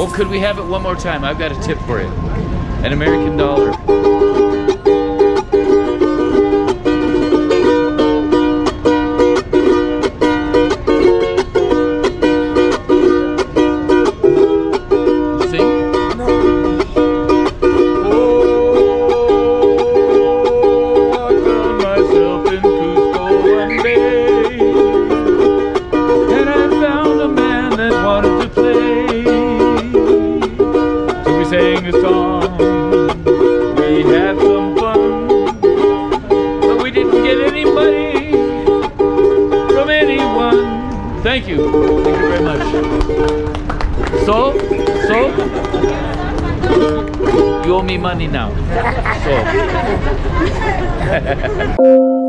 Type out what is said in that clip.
Oh, could we have it one more time? I've got a tip for you. An American dollar. Sang a song, we had some fun, but we didn't get any money from anyone. Thank you very much. So, you owe me money now. So.